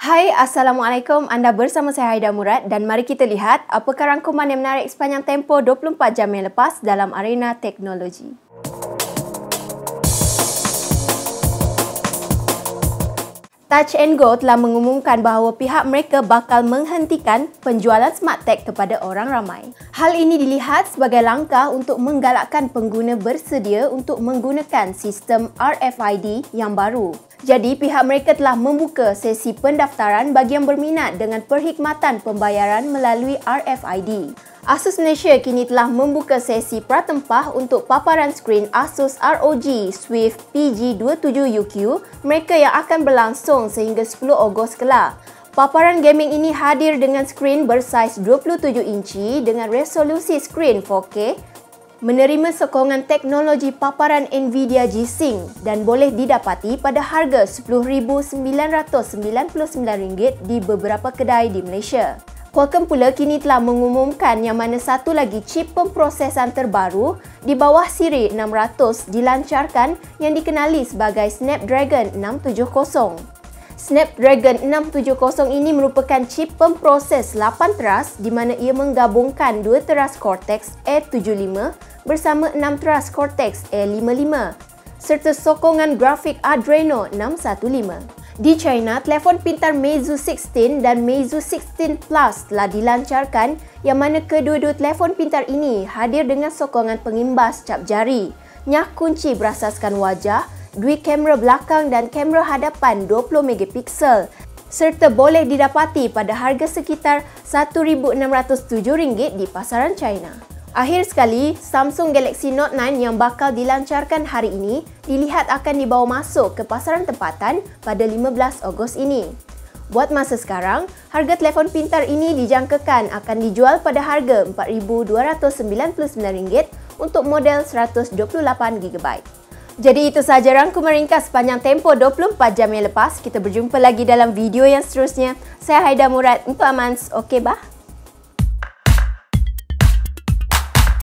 Hai, Assalamualaikum. Anda bersama saya Haida Murad dan mari kita lihat apakah rangkuman yang menarik sepanjang tempoh 24 jam yang lepas dalam arena teknologi. Touch 'n Go telah mengumumkan bahawa pihak mereka bakal menghentikan penjualan smart tag kepada orang ramai. Hal ini dilihat sebagai langkah untuk menggalakkan pengguna bersedia untuk menggunakan sistem RFID yang baru. Jadi, pihak mereka telah membuka sesi pendaftaran bagi yang berminat dengan perkhidmatan pembayaran melalui RFID. Asus Malaysia kini telah membuka sesi pratempah untuk paparan skrin Asus ROG Swift PG27UQ mereka yang akan berlangsung sehingga 10 Ogos kelak. Paparan gaming ini hadir dengan skrin bersaiz 27 inci dengan resolusi skrin 4K, menerima sokongan teknologi paparan Nvidia G-Sync dan boleh didapati pada harga RM10,999 di beberapa kedai di Malaysia. Qualcomm pula kini telah mengumumkan yang mana satu lagi chip pemprosesan terbaru di bawah siri 600 dilancarkan yang dikenali sebagai Snapdragon 670. Snapdragon 670 ini merupakan chip pemproses 8 teras di mana ia menggabungkan 2 teras Cortex A75 bersama 6 teras Cortex A55 serta sokongan grafik Adreno 615. Di China, telefon pintar Meizu 16 dan Meizu 16 Plus telah dilancarkan yang mana kedua-dua telefon pintar ini hadir dengan sokongan pengimbas cap jari, nyah kunci berasaskan wajah, dui kamera belakang dan kamera hadapan 20 megapiksel serta boleh didapati pada harga sekitar RM1,607 di pasaran China. Akhir sekali, Samsung Galaxy Note 9 yang bakal dilancarkan hari ini dilihat akan dibawa masuk ke pasaran tempatan pada 15 Ogos ini. Buat masa sekarang, harga telefon pintar ini dijangkakan akan dijual pada harga RM4,299 untuk model 128GB. Jadi itu sahaja rangkuman ringkas sepanjang tempoh 24 jam yang lepas. Kita berjumpa lagi dalam video yang seterusnya. Saya Haida Murad untuk Amans. Okey, bah.